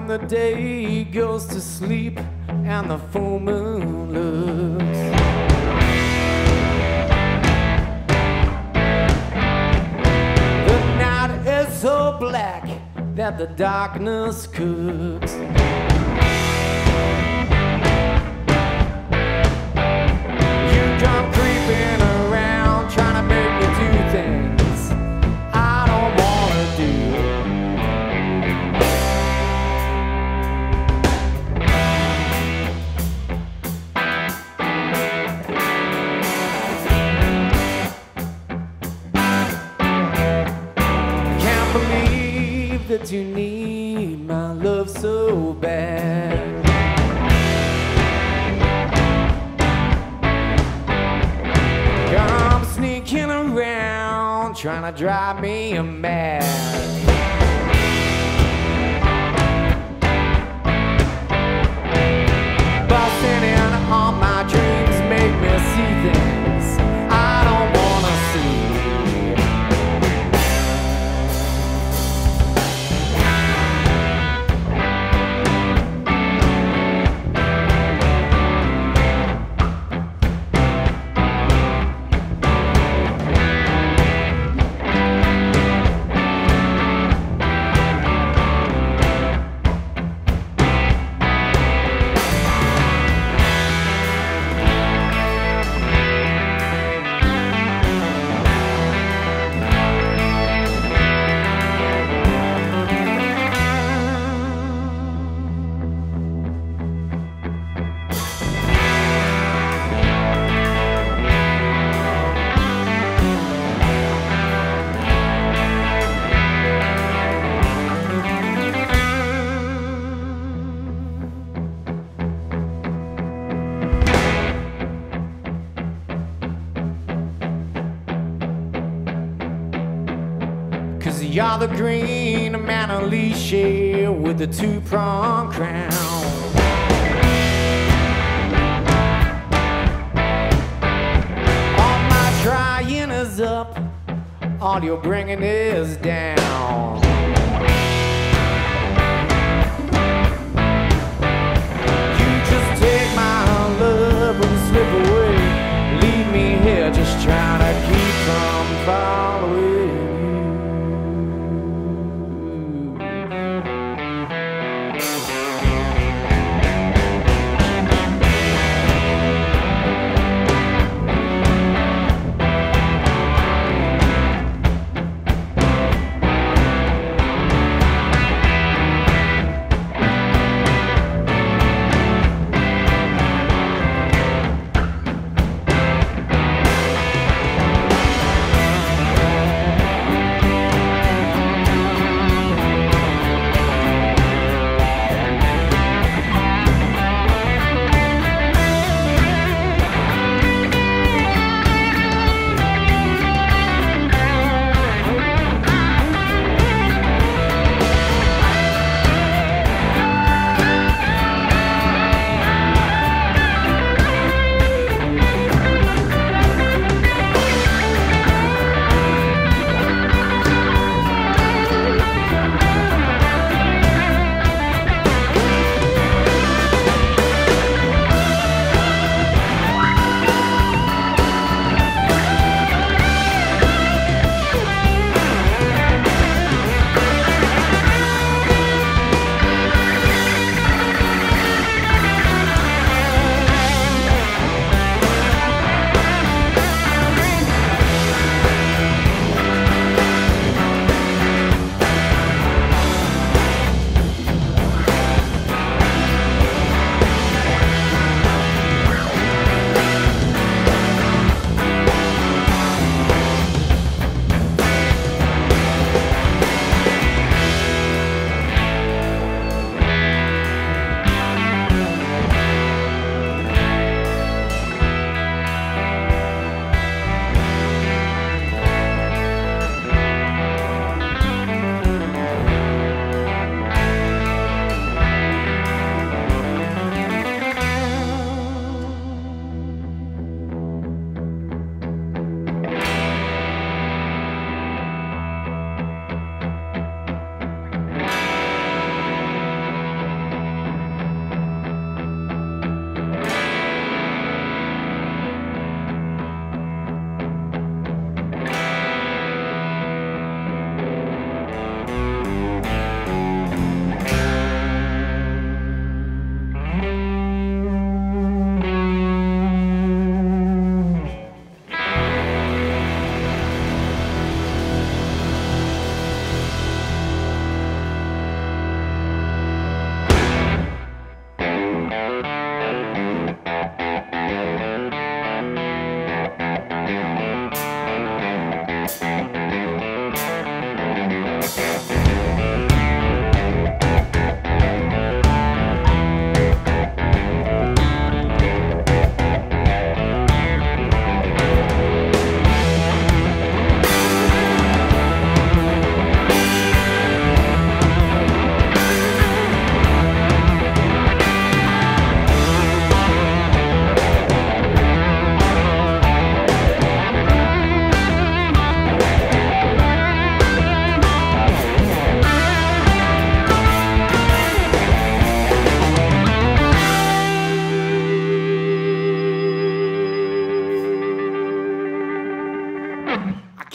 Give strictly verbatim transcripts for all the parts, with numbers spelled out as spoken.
when the day goes to sleep and the full moon looks. The night is so black that the darkness cooks. You come creeping around trying to make me do things I don't wanna do. Can't believe that you need my love so bad. Come sneaking around trying to drive me mad. Busting in on my dreams make me see things I don't wanna see. Cause you're the green Manalishi with the two-pronged crown. All my trying is up, all you're bringing is down. You just take my love and slip away, leave me here just trying to keep from following.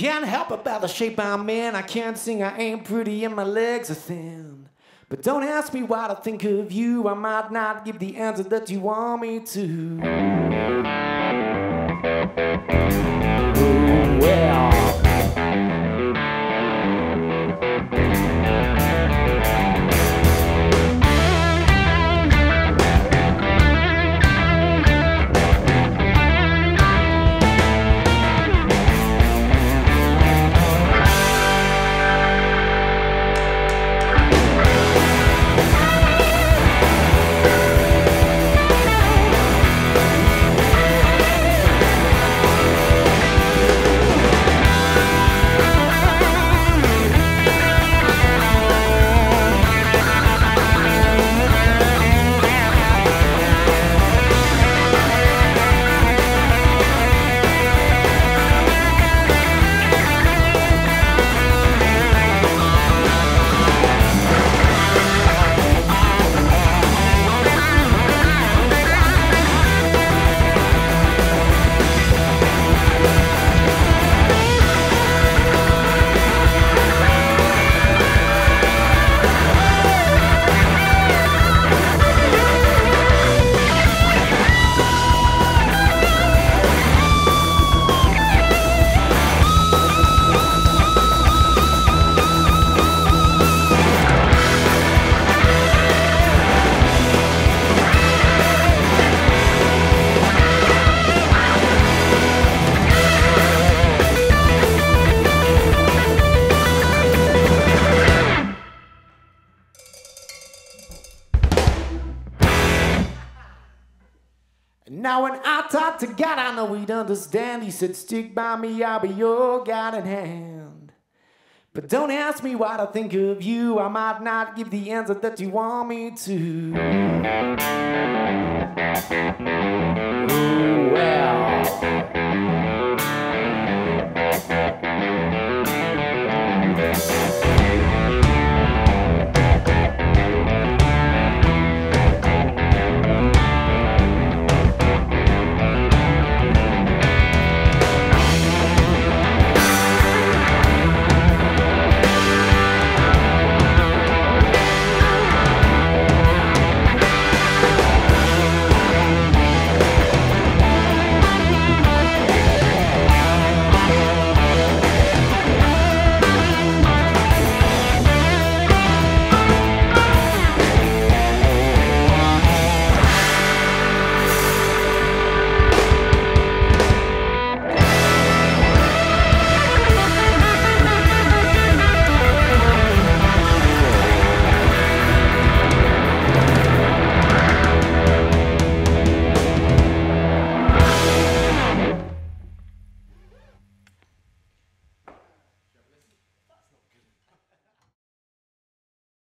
Can't help about the shape I'm in. I can't sing, I ain't pretty, and my legs are thin. But don't ask me what I think of you. I might not give the answer that you want me to. Oh, well. Now when I talk to God, I know he'd understand. He said, stick by me, I'll be your guiding hand. But don't ask me what I think of you. I might not give the answer that you want me to. Oh, well.